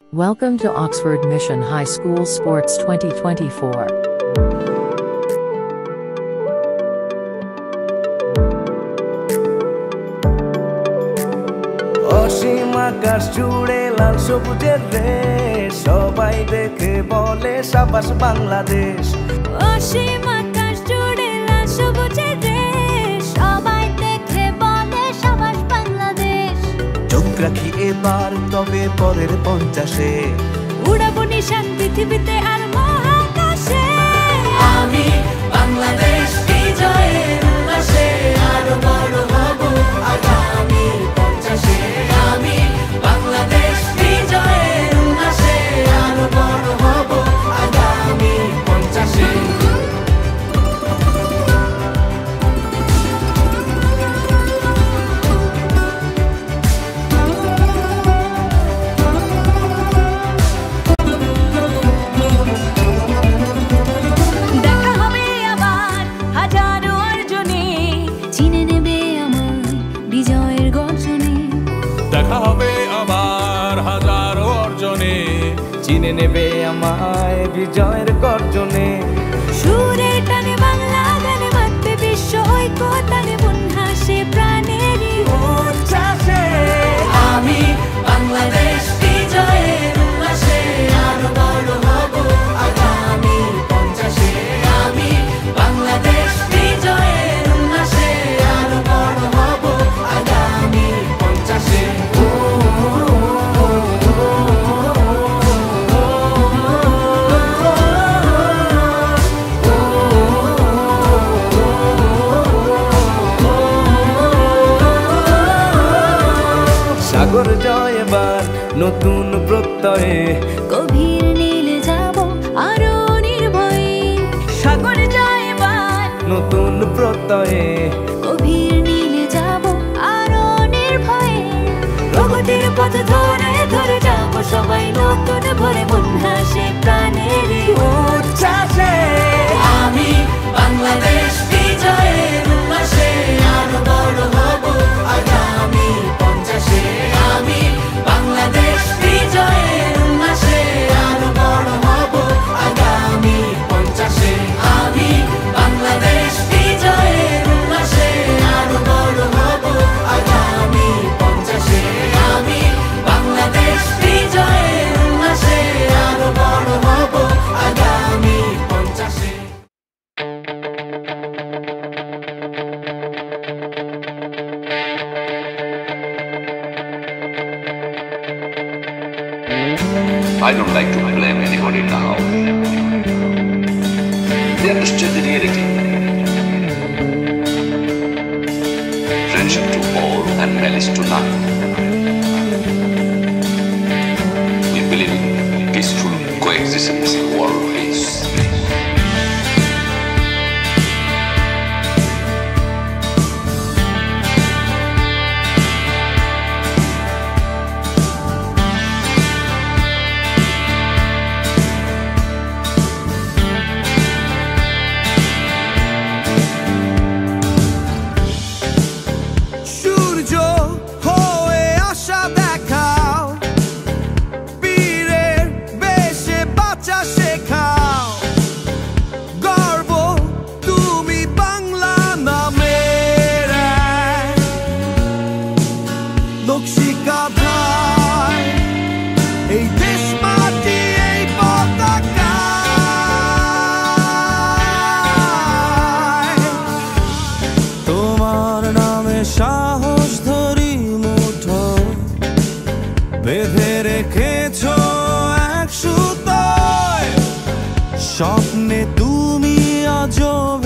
Welcome to Oxford Mission High School Sports 2024. অসীম আকাশ জুড়ে লাল সবুজের রেশ, সবাই দেখে বলে সাবাস বাংলাদেশ। অসীম আকাশ জুড়ে লাল সবুজের রেশ, সবাই দেখে বলে সাবাস বাংলাদেশ। চোখ রাখি এবার তবে পরের 50-এ, উড়াবো নিশান পৃথিবীতে আর মহাকাশে। আমি বাংলাদেশ বিজয়ের উল্লাসে আরো বড় হব আগামী 50-এ। আমি বাংলাদেশ বিজয়ের উল্লাসে আরো বড় হব আগামী 50-এ। দেখা হবে আবার হাজারো অর্জনে, চিনে নেবে আমার বিজয়ের গর্জনে। দেখা হবে আবার হাজারো অর্জনে, চিনে নেবে আমায় বিজয়ের গর্জনে। সুরের টানে বাংলা গানে বাঁধবে বিশ্ব ঐক্য টানে, মন হাসে প্রাণেরই উচ্ছ্বাসে আমি বাংলাদেশ বিজয়ের উল্লাসে আরো বড় হব আগামী 50-এ। আমি বাংলাদেশ বিজয়ের উল্লাসে আরো বড় হব আগামী 50-এ। সাগর জয় এবার নতুন প্রত্যয়ে, গভীর নীলে যাব আরো নির্ভয়ে। সাগর জয় এবার নতুন প্রত্যয়ে, গভীর নীলে যাব আরো নির্ভয়ে। প্রগতির পথ ধরে ধরে যাব সবাই নতুন ভরে, মন হাসে প্রাণেরই উচ্ছ্বাসে আমি বাংলাদেশ বিজয়ের উল্লাসে আরো বড় হব আগামী 50-এ। আমি বাংলাদেশ বিজয়ের উল্লাসে আরো বড় হব আগামী 50-এ। আমি বাংলাদেশ বিজয়ের উল্লাসে আরো বড় হব আগামী 50-এ। আমি বাংলাদেশ বিজয়ের উল্লাসে আরো বড় হব আগামী 50-এ। I don't like to blame anybody now. They understood the reality. Friendship to all and malice to none. We believe in peaceful coexistence in world peace. সূর্য হয়ে আসা দেখাও, বীরের বেশে বাঁচা শেখাও। গর্ব তুমি বাংলা নামের এক নকশিকাঁথায়, এই দেশ মাটি এই পতাকায়। তোমার নামে সাহস ধরি মুঠো, বেঁধে রেখেছো এক সুতোয়। স্বপ্নে তুমি আজও